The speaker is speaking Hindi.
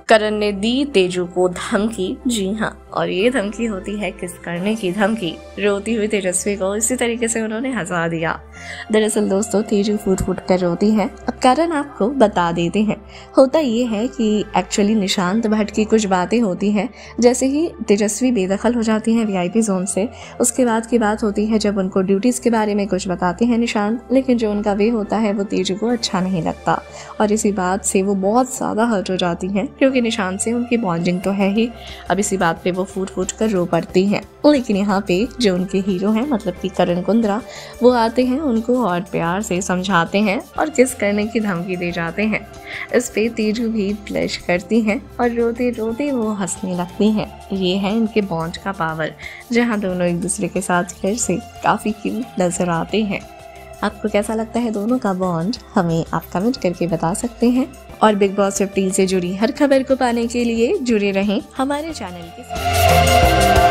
करण ने दी तेजू को धमकी। जी हाँ, और ये धमकी होती है किस करने की धमकी। रोती हुई तेजस्वी को इसी तरीके से उन्होंने हंसा दिया। दरअसल दोस्तों तेजू फूट फूट कर रोती है। अब कारण आपको बता देते हैं। होता ये है कि एक्चुअली निशांत भट्ट की कुछ बातें होती हैं। जैसे ही तेजस्वी बेदखल हो जाती हैं VIP जोन से, उसके बाद की बात होती है जब उनको ड्यूटीज के बारे में कुछ बताते हैं निशांत, लेकिन जो उनका वे होता है वो तेजू को अच्छा नहीं लगता और इसी बात से वो बहुत ज़्यादा हर्ट हो जाती हैं, क्योंकि निशांत से उनकी बॉन्डिंग तो है ही। अब इसी बात पे वो फूट फूट कर रो पड़ती हैं। लेकिन यहाँ पे जो उनके हीरो हैं, मतलब कि करण कुंद्रा, वो आते हैं, उनको और प्यार से समझाते हैं और किस करने की धमकी दे जाते हैं। इस पे तेजू भी ब्लश करती हैं और रोते रोते वो हंसने लगती हैं। ये है इनके बॉन्ड का पावर, जहाँ दोनों एक दूसरे के साथ फिर से काफ़ी क्यूट नजर आते हैं। आपको कैसा लगता है दोनों का बॉन्ड, हमें आप कमेंट करके बता सकते हैं। और बिग बॉस 15 से जुड़ी हर खबर को पाने के लिए जुड़े रहें हमारे चैनल के साथ।